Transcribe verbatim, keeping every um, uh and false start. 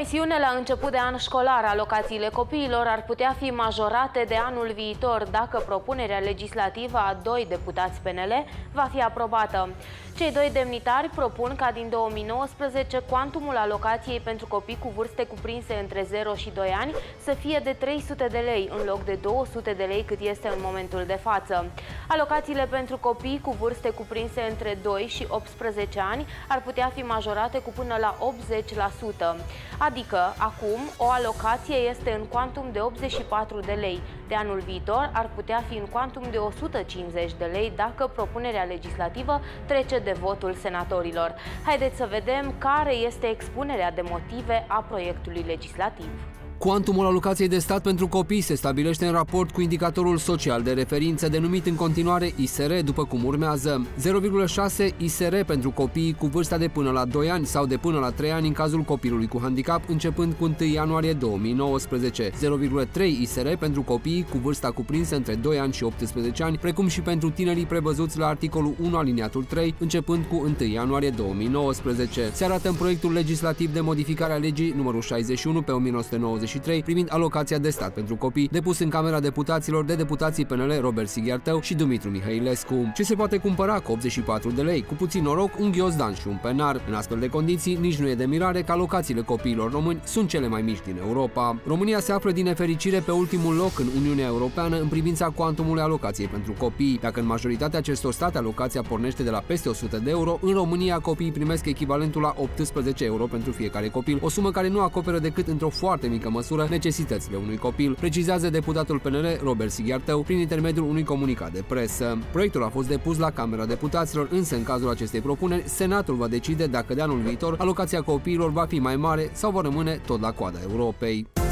promisiune la început de an școlar. Alocațiile copiilor ar putea fi majorate de anul viitor dacă propunerea legislativă a doi deputați P N L va fi aprobată. Cei doi demnitari propun ca din două mii nouăsprezece cuantumul alocației pentru copii cu vârste cuprinse între zero și doi ani să fie de trei sute de lei în loc de două sute de lei cât este în momentul de față. Alocațiile pentru copii cu vârste cuprinse între doi și optsprezece ani ar putea fi majorate cu până la optzeci la sută. Adică, acum, o alocație este în cuantum de optzeci și patru de lei. De anul viitor ar putea fi în cuantum de o sută cincizeci de lei dacă propunerea legislativă trece de votul senatorilor. Haideți să vedem care este expunerea de motive a proiectului legislativ. Cuantumul alocației de stat pentru copii se stabilește în raport cu indicatorul social de referință denumit în continuare I S R, după cum urmează: zero virgulă șase I S R pentru copiii cu vârsta de până la doi ani sau de până la trei ani în cazul copilului cu handicap, începând cu întâi ianuarie două mii nouăsprezece, zero virgulă trei I S R pentru copiii cu vârsta cuprinsă între doi ani și optsprezece ani, precum și pentru tinerii prevăzuți la articolul unu aliniatul trei, începând cu întâi ianuarie două mii nouăsprezece. Se arată în proiectul legislativ de modificare a legii numărul șaizeci și unu pe o mie nouă sute nouăzeci și trei privind alocația de stat pentru copii, depus în Camera Deputaților de deputații P N L Robert Sighiartău și Dumitru Mihailescu. Ce se poate cumpăra cu optzeci și patru de lei? Cu puțin noroc, un ghiozdan și un penar. În astfel de condiții, nici nu e de mirare că alocațiile copiilor români sunt cele mai mici din Europa. România se află din nefericire pe ultimul loc în Uniunea Europeană în privința cuantumului alocației pentru copii. Dacă în majoritatea acestor state alocația pornește de la peste o sută de euro, în România copiii primesc echivalentul la optsprezece euro pentru fiecare copil, o sumă care nu acoperă decât într-o foarte mică măsură necesitățile unui copil, precizează deputatul P N L Robert Sighiartău prin intermediul unui comunicat de presă. Proiectul a fost depus la Camera Deputaților, însă în cazul acestei propuneri, Senatul va decide dacă de anul viitor alocația copiilor va fi mai mare sau va rămâne tot la coada Europei.